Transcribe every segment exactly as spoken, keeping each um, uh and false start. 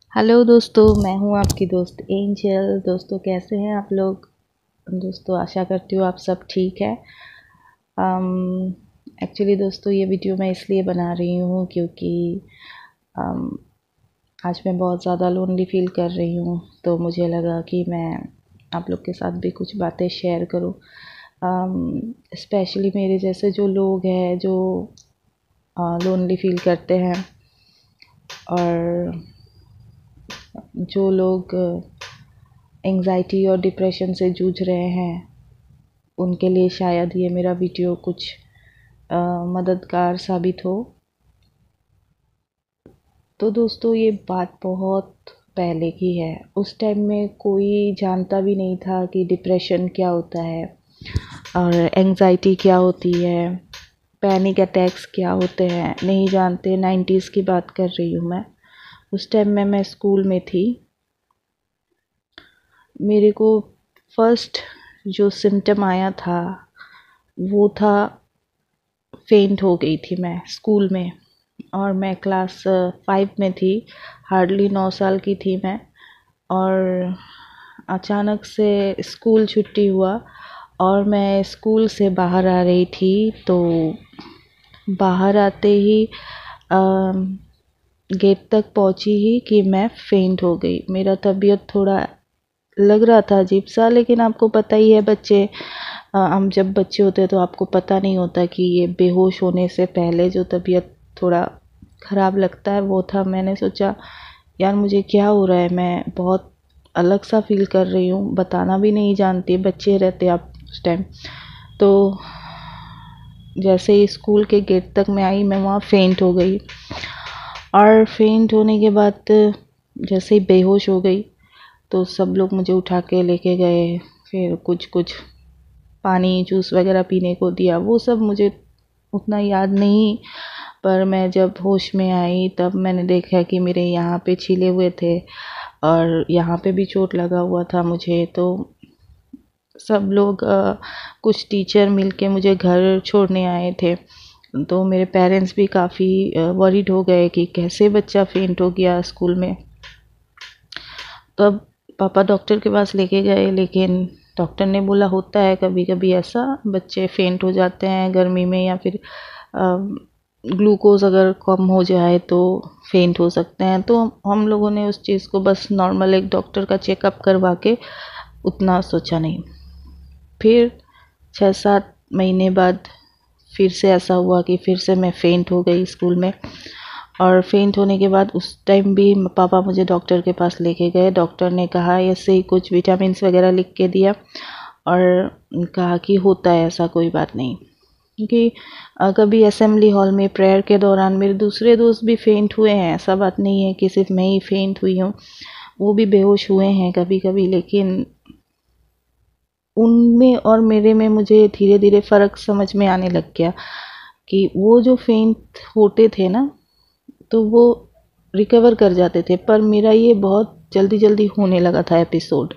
Hello दोस्तों, मैं हूँ आपकी दोस्त एंजल। दोस्तों कैसे हैं आप लोग? दोस्तों आशा करती हूँ आप सब ठीक है। एक्चुअली दोस्तों ये वीडियो मैं इसलिए बना रही हूँ क्योंकि um, आज मैं बहुत ज़्यादा लोनली फील कर रही हूँ, तो मुझे लगा कि मैं आप लोग के साथ भी कुछ बातें शेयर करूँ। स्पेशली मेरे जैसे जो लोग हैं जो लोनली फील करते हैं, और जो लोग एंजाइटी और डिप्रेशन से जूझ रहे हैं, उनके लिए शायद ये मेरा वीडियो कुछ आ, मददगार साबित हो। तो दोस्तों ये बात बहुत पहले की है। उस टाइम में कोई जानता भी नहीं था कि डिप्रेशन क्या होता है और एंजाइटी क्या होती है, पैनिक अटैक्स क्या होते हैं, नहीं जानते। नाइन्टीज़ की बात कर रही हूँ मैं। उस टाइम में मैं स्कूल में थी। मेरे को फर्स्ट जो सिम्टम आया था वो था फेंट हो गई थी मैं स्कूल में, और मैं क्लास फाइव में थी। हार्डली नौ साल की थी मैं, और अचानक से स्कूल छुट्टी हुआ और मैं स्कूल से बाहर आ रही थी। तो बाहर आते ही गेट तक पहुंची ही कि मैं फेंट हो गई। मेरा तबीयत थोड़ा लग रहा था अजीब सा, लेकिन आपको पता ही है बच्चे, हम जब बच्चे होते हैं तो आपको पता नहीं होता कि ये बेहोश होने से पहले जो तबीयत थोड़ा ख़राब लगता है वो था। मैंने सोचा यार मुझे क्या हो रहा है, मैं बहुत अलग सा फील कर रही हूँ, बताना भी नहीं जानती, बच्चे रहते आप उस टाइम। तो जैसे ही स्कूल के गेट तक मैं आई, मैं वहाँ फेंट हो गई। और फेंट होने के बाद जैसे ही बेहोश हो गई तो सब लोग मुझे उठा के लेके गए, फिर कुछ कुछ पानी जूस वगैरह पीने को दिया। वो सब मुझे उतना याद नहीं, पर मैं जब होश में आई तब मैंने देखा कि मेरे यहाँ पे छिले हुए थे और यहाँ पे भी चोट लगा हुआ था मुझे। तो सब लोग आ, कुछ टीचर मिलके मुझे घर छोड़ने आए थे। तो मेरे पेरेंट्स भी काफ़ी वरीड हो गए कि कैसे बच्चा फेंट हो गया स्कूल में। तो अब पापा डॉक्टर के पास लेके गए, लेकिन डॉक्टर ने बोला होता है कभी कभी ऐसा, बच्चे फेंट हो जाते हैं गर्मी में, या फिर ग्लूकोज अगर कम हो जाए तो फेंट हो सकते हैं। तो हम लोगों ने उस चीज़ को बस नॉर्मल एक डॉक्टर का चेकअप करवा के उतना सोचा नहीं। फिर छः सात महीने बाद फिर से ऐसा हुआ कि फिर से मैं फेंट हो गई स्कूल में। और फेंट होने के बाद उस टाइम भी पापा मुझे डॉक्टर के पास लेके गए। डॉक्टर ने कहा, ऐसे ही कुछ विटामिन वगैरह लिख के दिया और कहा कि होता है ऐसा, कोई बात नहीं। क्योंकि कभी असेंबली हॉल में प्रेयर के दौरान मेरे दूसरे दोस्त भी फेंट हुए हैं, ऐसा बात नहीं है कि सिर्फ मैं ही फेंट हुई हूँ, वो भी बेहोश हुए हैं कभी कभी। लेकिन उनमें और मेरे में मुझे धीरे धीरे फ़र्क समझ में आने लग गया कि वो जो फेंट होते थे ना तो वो रिकवर कर जाते थे, पर मेरा ये बहुत जल्दी जल्दी होने लगा था एपिसोड।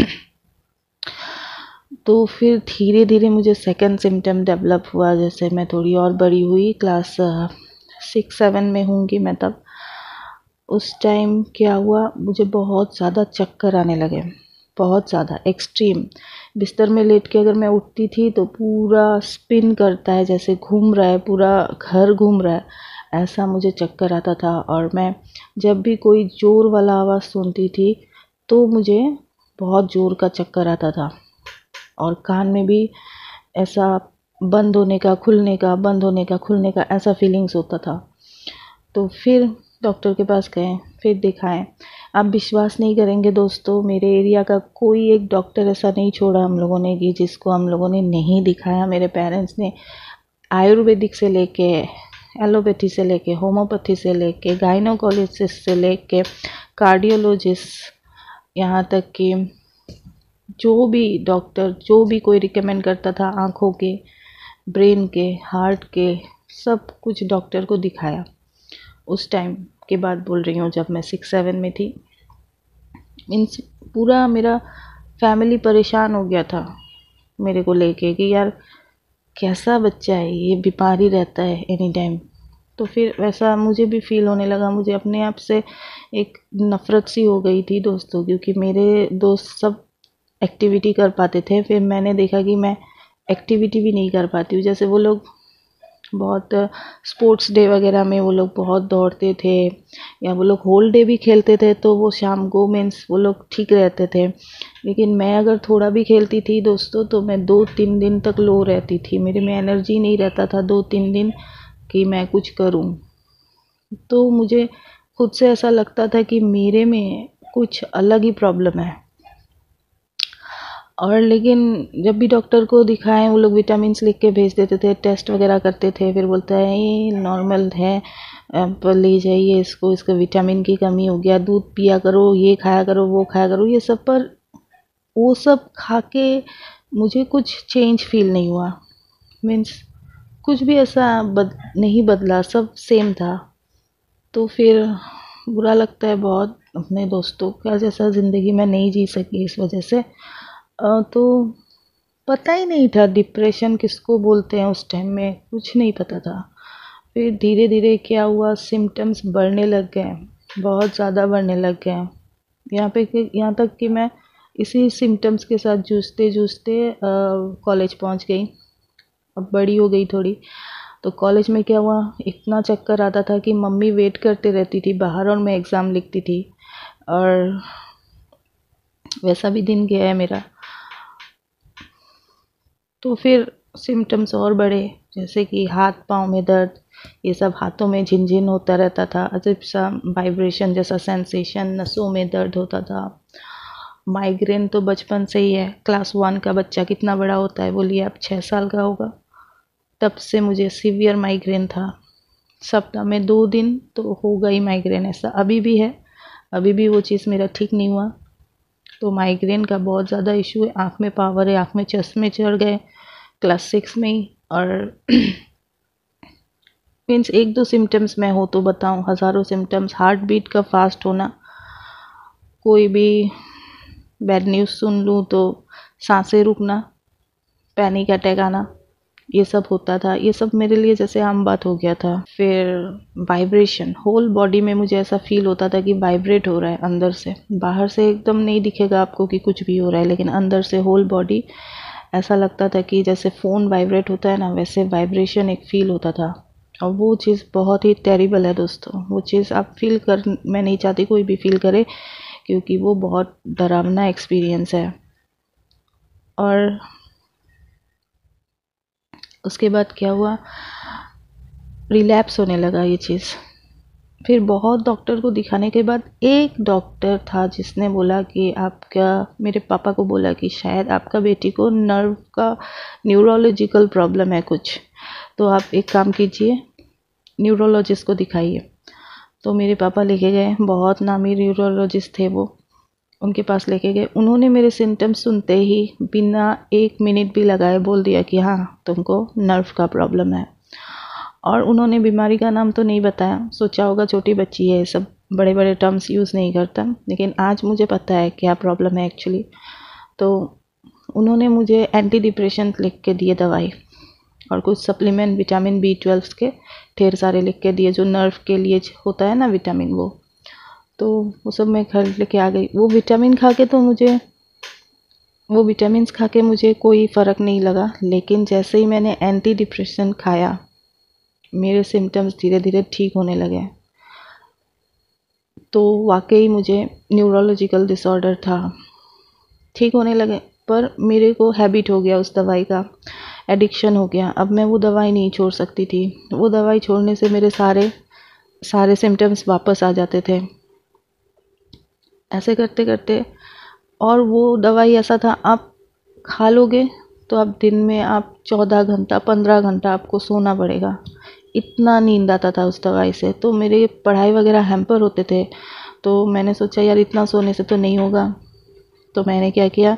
तो फिर धीरे धीरे मुझे सेकंड सिम्टम डेवलप हुआ। जैसे मैं थोड़ी और बड़ी हुई, क्लास सिक्स सेवन में होंगी मैं तब, उस टाइम क्या हुआ, मुझे बहुत ज़्यादा चक्कर आने लगे, बहुत ज़्यादा एक्सट्रीम। बिस्तर में लेट के अगर मैं उठती थी तो पूरा स्पिन करता है, जैसे घूम रहा है, पूरा घर घूम रहा है, ऐसा मुझे चक्कर आता था। और मैं जब भी कोई ज़ोर वाला आवाज़ सुनती थी तो मुझे बहुत ज़ोर का चक्कर आता था, और कान में भी ऐसा बंद होने का खुलने का, बंद होने का खुलने का, ऐसा फीलिंग्स होता था। तो फिर डॉक्टर के पास गए, फिर दिखाएं। आप विश्वास नहीं करेंगे दोस्तों, मेरे एरिया का कोई एक डॉक्टर ऐसा नहीं छोड़ा हम लोगों ने कि जिसको हम लोगों ने नहीं दिखाया। मेरे पेरेंट्स ने आयुर्वेदिक से लेके एलोपैथी से लेके होम्योपैथी से लेके गाइनोकोलॉजिस्ट से लेके कार्डियोलॉजिस्ट, यहाँ तक कि जो भी डॉक्टर जो भी कोई रिकमेंड करता था, आँखों के, ब्रेन के, हार्ट के, सब कुछ डॉक्टर को दिखाया। उस टाइम की बात बोल रही हूँ जब मैं सिक्स सेवन में थी। मीन्स पूरा मेरा फैमिली परेशान हो गया था मेरे को लेके कि यार कैसा बच्चा है ये, बीमारी रहता है एनी टाइम। तो फिर वैसा मुझे भी फील होने लगा, मुझे अपने आप से एक नफ़रत सी हो गई थी दोस्तों, क्योंकि मेरे दोस्त सब एक्टिविटी कर पाते थे, फिर मैंने देखा कि मैं एक्टिविटी भी नहीं कर पाती हूँ। जैसे वो लोग बहुत स्पोर्ट्स डे वगैरह में वो लोग बहुत दौड़ते थे, या वो लोग होल डे भी खेलते थे, तो वो शाम को मीन्स वो लोग ठीक रहते थे। लेकिन मैं अगर थोड़ा भी खेलती थी दोस्तों, तो मैं दो तीन दिन तक लो रहती थी, मेरे में एनर्जी नहीं रहता था दो तीन दिन कि मैं कुछ करूं। तो मुझे खुद से ऐसा लगता था कि मेरे में कुछ अलग ही प्रॉब्लम है। और लेकिन जब भी डॉक्टर को दिखाएं, वो लोग विटामिन्स लिख के भेज देते थे, टेस्ट वगैरह करते थे, फिर बोलता है ये नॉर्मल है, आप ले जाइए इसको, इसका विटामिन की कमी हो गया, दूध पिया करो, ये खाया करो, वो खाया करो, ये सब। पर वो सब खा के मुझे कुछ चेंज फील नहीं हुआ। मीन्स कुछ भी ऐसा बद नहीं बदला, सब सेम था। तो फिर बुरा लगता है बहुत अपने दोस्तों का जैसा ज़िंदगी मैं नहीं जी सकी इस वजह से। अ, तो पता ही नहीं था डिप्रेशन किसको बोलते हैं, उस टाइम में कुछ नहीं पता था। फिर धीरे धीरे क्या हुआ, सिम्टम्स बढ़ने लग गए, बहुत ज़्यादा बढ़ने लग गए। यहाँ पे कि यहाँ तक कि मैं इसी सिम्टम्स के साथ जूझते जूझते कॉलेज पहुँच गई। अब बड़ी हो गई थोड़ी, तो कॉलेज में क्या हुआ, इतना चक्कर आता था कि मम्मी वेट करते रहती थी बाहर और मैं एग्ज़ाम लिखती थी। और वैसा भी दिन गया है मेरा। तो फिर सिम्टम्स और बढ़े, जैसे कि हाथ पाँव में दर्द, ये सब, हाथों में झिनझिन होता रहता था, अजीब सा वाइब्रेशन जैसा सेंसेशन, नसों में दर्द होता था। माइग्रेन तो बचपन से ही है, क्लास वन का बच्चा कितना बड़ा होता है बोलिए आप, छः साल का होगा, तब से मुझे सीवियर माइग्रेन था। सप्ताह में दो दिन तो होगा ही माइग्रेन, ऐसा अभी भी है, अभी भी वो चीज़ मेरा ठीक नहीं हुआ। तो माइग्रेन का बहुत ज़्यादा इशू है, आँख में पावर है, आँख में चश्मे चढ़ गए क्लास सिक्स में ही। और मीन्स एक दो सिम्टम्स मैं हो तो बताऊं, हज़ारों सिम्टम्स। हार्ट बीट का फास्ट होना, कोई भी बैड न्यूज़ सुन लूँ तो सांसें रुकना, पैनिक अटैक आना, ये सब होता था। ये सब मेरे लिए जैसे आम बात हो गया था। फिर वाइब्रेशन, होल बॉडी में मुझे ऐसा फील होता था कि वाइब्रेट हो रहा है अंदर से, बाहर से एकदम नहीं दिखेगा आपको कि कुछ भी हो रहा है, लेकिन अंदर से होल बॉडी ऐसा लगता था कि जैसे फ़ोन वाइब्रेट होता है ना, वैसे वाइब्रेशन एक फ़ील होता था। और वो चीज़ बहुत ही टेरिबल है दोस्तों, वो चीज़ आप फील कर, मैं नहीं चाहती कोई भी फील करे, क्योंकि वो बहुत डरावना एक्सपीरियंस है। और उसके बाद क्या हुआ, रिलैप्स होने लगा ये चीज़। फिर बहुत डॉक्टर को दिखाने के बाद एक डॉक्टर था जिसने बोला कि आपका, मेरे पापा को बोला कि शायद आपका बेटी को नर्व का न्यूरोलॉजिकल प्रॉब्लम है कुछ, तो आप एक काम कीजिए, न्यूरोलॉजिस्ट को दिखाइए। तो मेरे पापा लेके गए, बहुत नामी न्यूरोलॉजिस्ट थे वो, उनके पास लेके गए। उन्होंने मेरे सिम्टम्स सुनते ही बिना एक मिनट भी लगाए बोल दिया कि हाँ तुमको नर्व का प्रॉब्लम है। और उन्होंने बीमारी का नाम तो नहीं बताया, सोचा होगा छोटी बच्ची है, सब बड़े बड़े टर्म्स यूज़ नहीं करता, लेकिन आज मुझे पता है क्या प्रॉब्लम है एक्चुअली। तो उन्होंने मुझे एंटी डिप्रेशन लिख के दिए दवाई, और कुछ सप्लीमेंट विटामिन बी ट्वेल्व के ढेर सारे लिख के दिए, जो नर्व के लिए होता है ना विटामिन, वो तो वो सब मैं घर लेके आ गई। वो विटामिन खा के तो मुझे वो विटामिन खा के मुझे कोई फ़र्क नहीं लगा, लेकिन जैसे ही मैंने एंटी डिप्रेशन खाया, मेरे सिम्टम्स धीरे धीरे ठीक होने लगे। तो वाकई मुझे न्यूरोलॉजिकल डिसऑर्डर था, ठीक होने लगे। पर मेरे को हैबिट हो गया उस दवाई का, एडिक्शन हो गया। अब मैं वो दवाई नहीं छोड़ सकती थी, वो दवाई छोड़ने से मेरे सारे सारे सिम्टम्स वापस आ जाते थे, ऐसे करते करते। और वो दवाई ऐसा था, आप खा लोगे तो आप दिन में आप चौदह घंटा पंद्रह घंटा आपको सोना पड़ेगा, इतना नींद आता था उस दवाई से। तो मेरे पढ़ाई वगैरह हैम्पर होते थे, तो मैंने सोचा यार इतना सोने से तो नहीं होगा। तो मैंने क्या किया,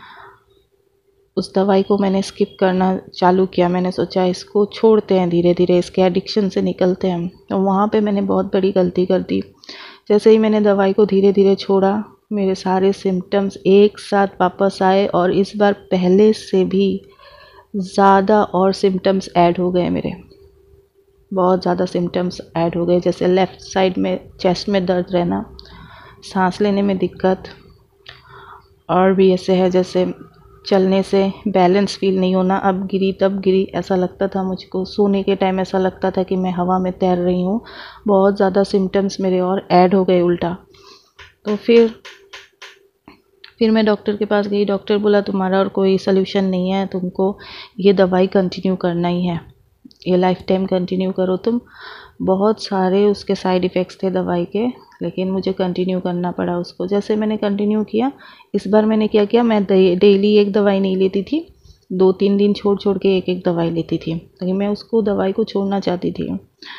उस दवाई को मैंने स्किप करना चालू किया। मैंने सोचा इसको छोड़ते हैं, धीरे धीरे इसके एडिक्शन से निकलते हैं। तो वहाँ पे मैंने बहुत बड़ी गलती कर दी। जैसे ही मैंने दवाई को धीरे धीरे छोड़ा, मेरे सारे सिम्टम्स एक साथ वापस आए, और इस बार पहले से भी ज़्यादा और सिम्टम्स ऐड हो गए मेरे। बहुत ज़्यादा सिम्टम्स ऐड हो गए, जैसे लेफ़्ट साइड में चेस्ट में दर्द रहना, सांस लेने में दिक्कत, और भी ऐसे है जैसे चलने से बैलेंस फील नहीं होना, अब गिरी तब गिरी ऐसा लगता था मुझको, सोने के टाइम ऐसा लगता था कि मैं हवा में तैर रही हूँ। बहुत ज़्यादा सिम्टम्स मेरे और ऐड हो गए उल्टा। तो फिर फिर मैं डॉक्टर के पास गई। डॉक्टर बोला तुम्हारा और कोई सल्यूशन नहीं है, तुमको ये दवाई कंटिन्यू करना ही है, ये लाइफ टाइम कंटिन्यू करो तुम। बहुत सारे उसके साइड इफ़ेक्ट्स थे दवाई के, लेकिन मुझे कंटिन्यू करना पड़ा उसको। जैसे मैंने कंटिन्यू किया, इस बार मैंने क्या किया, मैं डेली एक दवाई नहीं लेती थी, दो तीन दिन छोड़ छोड़ के एक एक दवाई लेती थी, लेकिन मैं उसको दवाई को छोड़ना चाहती थी।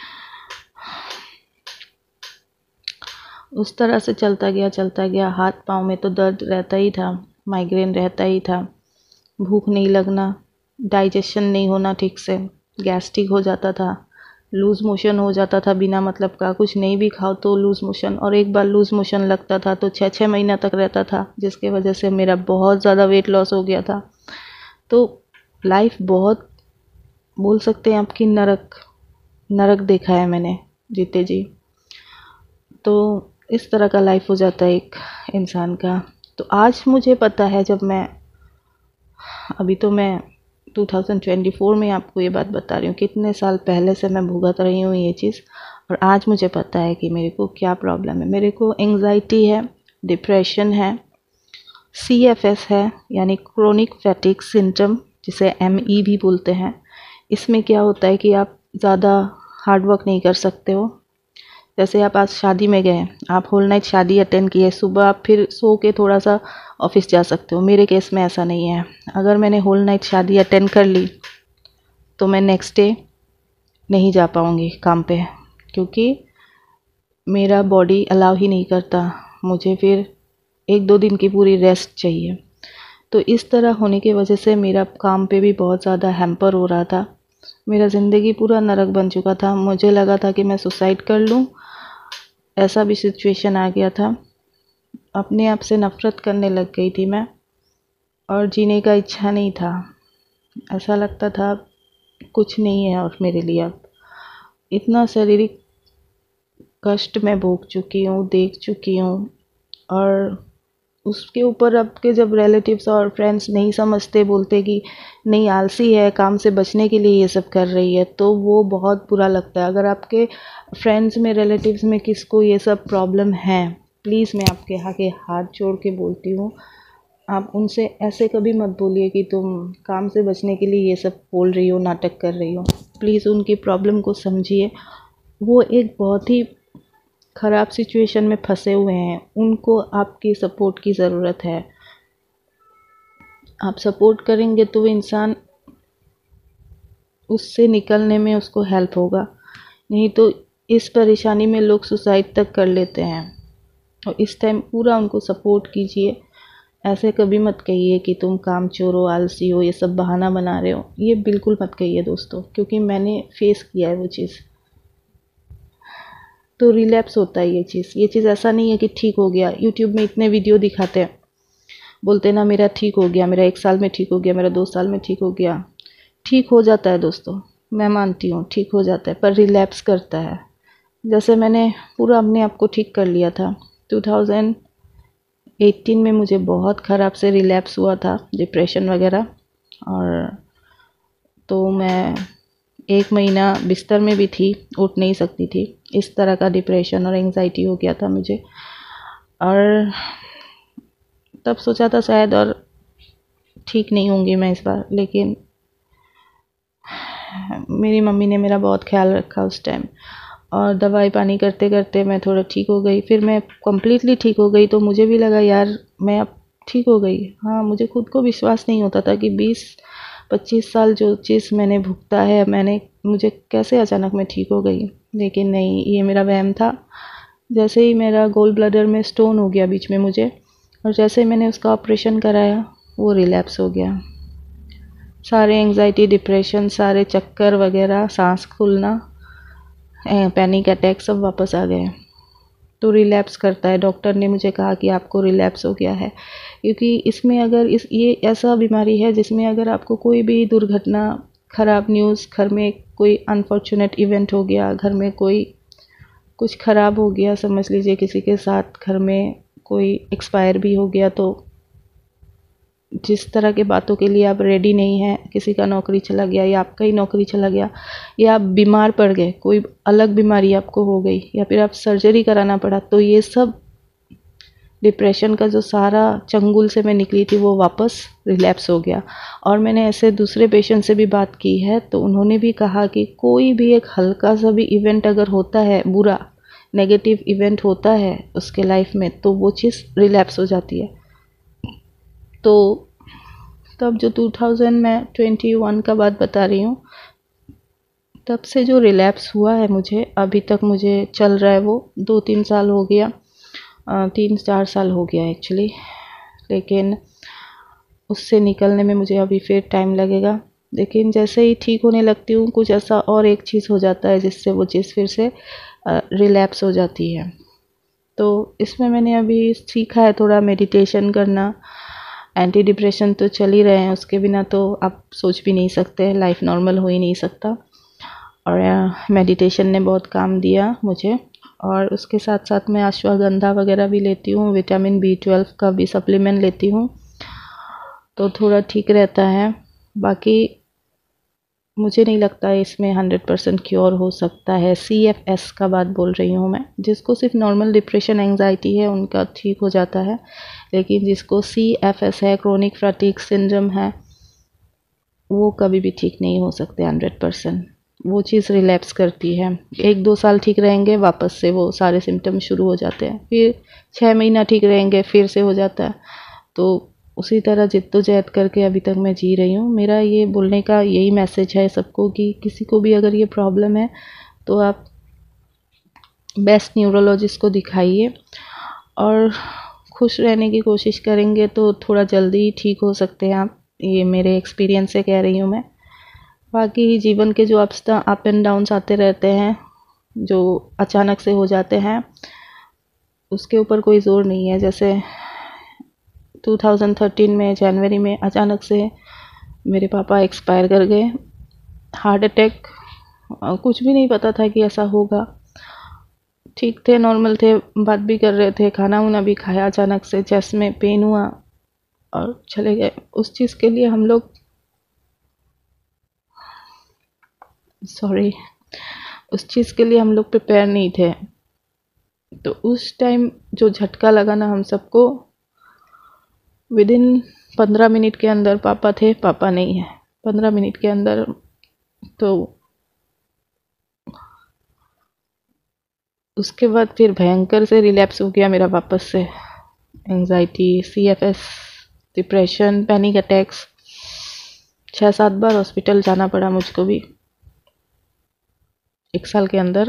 उस तरह से चलता गया चलता गया। हाथ पाँव में तो दर्द रहता ही था, माइग्रेन रहता ही था, भूख नहीं लगना, डाइजेशन नहीं होना ठीक से, गैस्ट्रिक हो जाता था, लूज़ मोशन हो जाता था बिना मतलब का, कुछ नहीं भी खाओ तो लूज़ मोशन, और एक बार लूज़ मोशन लगता था तो छः छः महीना तक रहता था, जिसके वजह से मेरा बहुत ज़्यादा वेट लॉस हो गया था। तो लाइफ बहुत, बोल सकते हैं आपकी नरक नरक देखा है मैंने जीते जी। तो इस तरह का लाइफ हो जाता है एक इंसान का। तो आज मुझे पता है, जब मैं अभी तो मैं दो हज़ार चौबीस में आपको ये बात बता रही हूँ, कितने साल पहले से मैं भुगत रही हूँ ये चीज़, और आज मुझे पता है कि मेरे को क्या प्रॉब्लम है। मेरे को एंग्जाइटी है, डिप्रेशन है, सी एफ एस है यानी क्रोनिक फैटिग सिंड्रोम, जिसे एम ई भी बोलते हैं। इसमें क्या होता है कि आप ज़्यादा हार्ड वर्क नहीं कर सकते हो। जैसे आप आज शादी में गए, आप होल नाइट शादी अटेंड किए, सुबह आप फिर सो के थोड़ा सा ऑफिस जा सकते हो। मेरे केस में ऐसा नहीं है। अगर मैंने होल नाइट शादी अटेंड कर ली तो मैं नेक्स्ट डे नहीं जा पाऊँगी काम पे, क्योंकि मेरा बॉडी अलाउ ही नहीं करता, मुझे फिर एक दो दिन की पूरी रेस्ट चाहिए। तो इस तरह होने की वजह से मेरा काम पे भी बहुत ज़्यादा हैम्पर हो रहा था। मेरा ज़िंदगी पूरा नरक बन चुका था। मुझे लगा था कि मैं सुसाइड कर लूँ, ऐसा भी सिचुएशन आ गया था। अपने आप से नफ़रत करने लग गई थी मैं, और जीने का इच्छा नहीं था। ऐसा लगता था कुछ नहीं है और मेरे लिए अब। इतना शारीरिक कष्ट मैं भोग चुकी हूँ, देख चुकी हूँ, और उसके ऊपर आपके जब रिलेटिव्स और फ्रेंड्स नहीं समझते, बोलते कि नहीं आलसी है, काम से बचने के लिए ये सब कर रही है, तो वो बहुत बुरा लगता है। अगर आपके फ्रेंड्स में, रिलेटिव्स में किसको ये सब प्रॉब्लम है, प्लीज़ मैं आपके आगे हाथ जोड़ के बोलती हूँ, आप उनसे ऐसे कभी मत बोलिए कि तुम काम से बचने के लिए ये सब बोल रही हो, नाटक कर रही हो। प्लीज़ उनकी प्रॉब्लम को समझिए। वो एक बहुत ही ख़राब सिचुएशन में फंसे हुए हैं, उनको आपकी सपोर्ट की ज़रूरत है। आप सपोर्ट करेंगे तो वो इंसान, उससे निकलने में उसको हेल्प होगा। नहीं तो इस परेशानी में लोग सुसाइड तक कर लेते हैं। और इस टाइम पूरा उनको सपोर्ट कीजिए। ऐसे कभी मत कहिए कि तुम काम चोर हो, आलसी हो, ये सब बहाना बना रहे हो, ये बिल्कुल मत कहिए दोस्तों, क्योंकि मैंने फेस किया है वो चीज़। तो रिलैप्स होता है ये चीज़। ये चीज़ ऐसा नहीं है कि ठीक हो गया। यूट्यूब में इतने वीडियो दिखाते हैं, बोलते ना मेरा ठीक हो गया, मेरा एक साल में ठीक हो गया, मेरा दो साल में ठीक हो गया। ठीक हो जाता है दोस्तों, मैं मानती हूँ ठीक हो जाता है, पर रिलैप्स करता है। जैसे मैंने पूरा अपने आप को ठीक कर लिया था। दो हज़ार अठारह में मुझे बहुत ख़राब से रिलैप्स हुआ था, डिप्रेशन वगैरह, और तो मैं एक महीना बिस्तर में भी थी, उठ नहीं सकती थी। इस तरह का डिप्रेशन और एंग्जाइटी हो गया था मुझे। और तब सोचा था शायद और ठीक नहीं होंगी मैं इस बार, लेकिन मेरी मम्मी ने मेरा बहुत ख्याल रखा उस टाइम, और दवाई पानी करते करते मैं थोड़ा ठीक हो गई। फिर मैं कम्प्लीटली ठीक हो गई, तो मुझे भी लगा यार मैं अब ठीक हो गई। हाँ, मुझे खुद को विश्वास नहीं होता था कि बीस पच्चीस साल जो चीज़ मैंने भुगता है, मैंने मुझे कैसे अचानक मैं ठीक हो गई। लेकिन नहीं, ये मेरा वहम था। जैसे ही मेरा गोल ब्लैडर में स्टोन हो गया बीच में मुझे, और जैसे ही मैंने उसका ऑपरेशन कराया, वो रिलैप्स हो गया। सारे एंग्जाइटी, डिप्रेशन, सारे चक्कर वगैरह, सांस फूलना, पैनिक अटैक सब वापस आ गए। तो रिलैप्स करता है। डॉक्टर ने मुझे कहा कि आपको रिलैप्स हो गया है, क्योंकि इसमें अगर इस ये ऐसा बीमारी है जिसमें अगर आपको कोई भी दुर्घटना, ख़राब न्यूज़, घर में कोई अनफॉर्चुनेट इवेंट हो गया, घर में कोई कुछ ख़राब हो गया, समझ लीजिए किसी के साथ घर में कोई एक्सपायर भी हो गया, तो जिस तरह के बातों के लिए आप रेडी नहीं हैं, किसी का नौकरी चला गया या आपका ही नौकरी चला गया, या आप बीमार पड़ गए, कोई अलग बीमारी आपको हो गई, या फिर आप सर्जरी कराना पड़ा, तो ये सब डिप्रेशन का जो सारा चंगुल से मैं निकली थी वो वापस रिलैप्स हो गया। और मैंने ऐसे दूसरे पेशेंट से भी बात की है, तो उन्होंने भी कहा कि कोई भी एक हल्का सा भी इवेंट अगर होता है, बुरा नेगेटिव इवेंट होता है उसके लाइफ में, तो वो चीज़ रिलैप्स हो जाती है। तो तब जो टू थाउज़ेंड में ट्वेंटी वन का बात बता रही हूँ, तब से जो रिलैप्स हुआ है मुझे, अभी तक मुझे चल रहा है, वो दो तीन साल हो गया, तीन चार साल हो गया एक्चुअली, लेकिन उससे निकलने में मुझे अभी फिर टाइम लगेगा। लेकिन जैसे ही ठीक होने लगती हूँ, कुछ ऐसा और एक चीज़ हो जाता है जिससे वो चीज़ फिर से रिलैप्स हो जाती है। तो इसमें मैंने अभी सीखा है थोड़ा मेडिटेशन करना। एंटी डिप्रेशन तो चल ही रहे हैं, उसके बिना तो आप सोच भी नहीं सकते, लाइफ नॉर्मल हो ही नहीं सकता। और मेडिटेशन ने बहुत काम दिया मुझे। और उसके साथ साथ मैं अश्वगंधा वगैरह भी लेती हूँ, विटामिन बी ट्वेल्व का भी सप्लीमेंट लेती हूँ, तो थोड़ा ठीक रहता है। बाकी मुझे नहीं लगता है इसमें हंड्रेड परसेंट क्योर हो सकता है। सी एफ एस का बात बोल रही हूँ मैं, जिसको सिर्फ नॉर्मल डिप्रेशन एंजाइटी है उनका ठीक हो जाता है, लेकिन जिसको सी एफ एस है, क्रोनिक फैटिग सिंड्रोम है, वो कभी भी ठीक नहीं हो सकते हंड्रेड परसेंट। वो चीज़ रिलैप्स करती है, एक दो साल ठीक रहेंगे, वापस से वो सारे सिम्टम शुरू हो जाते हैं, फिर छः महीना ठीक रहेंगे, फिर से हो जाता है। तो उसी तरह जिद्दोजहद करके अभी तक मैं जी रही हूँ। मेरा ये बोलने का यही मैसेज है सबको कि किसी को भी अगर ये प्रॉब्लम है तो आप बेस्ट न्यूरोलॉजिस्ट को दिखाइए, और खुश रहने की कोशिश करेंगे तो थोड़ा जल्दी ठीक हो सकते हैं आप। ये मेरे एक्सपीरियंस से कह रही हूँ मैं। बाकी जीवन के जो अप्स अप एंड डाउन्स आते रहते हैं, जो अचानक से हो जाते हैं, उसके ऊपर कोई ज़ोर नहीं है। जैसे टू थाउज़ेंड थर्टीन में जनवरी में अचानक से मेरे पापा एक्सपायर कर गए, हार्ट अटैक। कुछ भी नहीं पता था कि ऐसा होगा, ठीक थे, नॉर्मल थे, बात भी कर रहे थे, खाना वाना भी खाया, अचानक से चेस्ट में पेन हुआ और चले गए। उस चीज़ के लिए हम लोग सॉरी उस चीज़ के लिए हम लोग प्रिपेयर नहीं थे। तो उस टाइम जो झटका लगा ना हम सबको, विद इन पंद्रह मिनट के अंदर पापा थे, पापा नहीं है, पंद्रह मिनट के अंदर। तो उसके बाद फिर भयंकर से रिलैप्स हो गया मेरा वापस से, anxiety, C F S, depression, panic attacks. छः सात बार हॉस्पिटल जाना पड़ा मुझको भी एक साल के अंदर।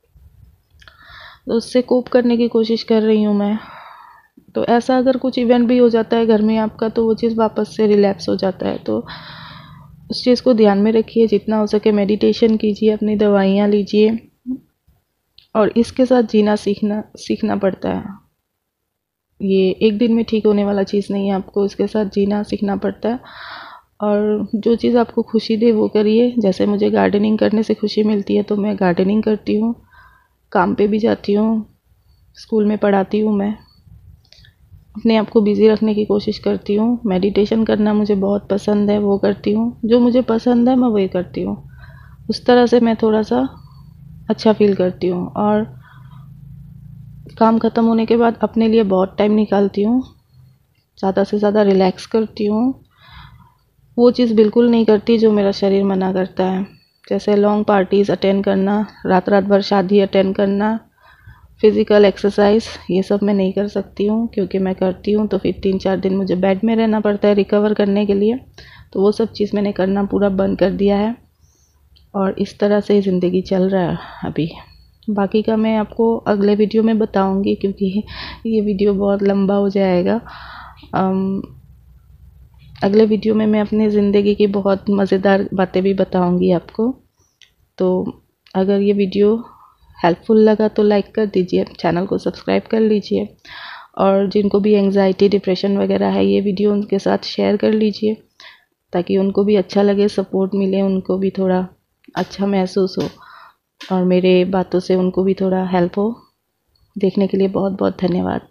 तो उससे कोप करने की कोशिश कर रही हूँ मैं। तो ऐसा अगर कुछ इवेंट भी हो जाता है घर में आपका, तो वो चीज़ वापस से रिलैप्स हो जाता है। तो उस चीज़ को ध्यान में रखिए, जितना हो सके मेडिटेशन कीजिए, अपनी दवाइयाँ लीजिए, और इसके साथ जीना सीखना सीखना पड़ता है। ये एक दिन में ठीक होने वाला चीज़ नहीं है, आपको इसके साथ जीना सीखना पड़ता है। और जो चीज़ आपको खुशी दे वो करिए। जैसे मुझे गार्डनिंग करने से खुशी मिलती है, तो मैं गार्डनिंग करती हूँ, काम पे भी जाती हूँ, स्कूल में पढ़ाती हूँ, मैं अपने आप को बिज़ी रखने की कोशिश करती हूँ। मेडिटेशन करना मुझे बहुत पसंद है, वो करती हूँ। जो मुझे पसंद है मैं वही करती हूँ। उस तरह से मैं थोड़ा सा अच्छा फील करती हूँ। और काम ख़त्म होने के बाद अपने लिए बहुत टाइम निकालती हूँ, ज़्यादा से ज़्यादा रिलैक्स करती हूँ। वो चीज़ बिल्कुल नहीं करती जो मेरा शरीर मना करता है, जैसे लॉन्ग पार्टीज़ अटेंड करना, रात रात भर शादी अटेंड करना, फिज़िकल एक्सरसाइज, ये सब मैं नहीं कर सकती हूँ। क्योंकि मैं करती हूँ तो फिर तीन चार दिन मुझे बेड में रहना पड़ता है रिकवर करने के लिए। तो वो सब चीज़ मैंने करना पूरा बंद कर दिया है, और इस तरह से ज़िंदगी चल रहा है अभी। बाकी का मैं आपको अगले वीडियो में बताऊंगी, क्योंकि ये वीडियो बहुत लंबा हो जाएगा। अम, अगले वीडियो में मैं अपनी ज़िंदगी की बहुत मज़ेदार बातें भी बताऊंगी आपको। तो अगर ये वीडियो हेल्पफुल लगा तो लाइक कर दीजिए, चैनल को सब्सक्राइब कर लीजिए, और जिनको भी एंजाइटी, डिप्रेशन वगैरह है, ये वीडियो उनके साथ शेयर कर लीजिए, ताकि उनको भी अच्छा लगे, सपोर्ट मिले उनको भी थोड़ा, अच्छा महसूस हो और मेरे बातों से उनको भी थोड़ा हेल्प हो। देखने के लिए बहुत बहुत धन्यवाद।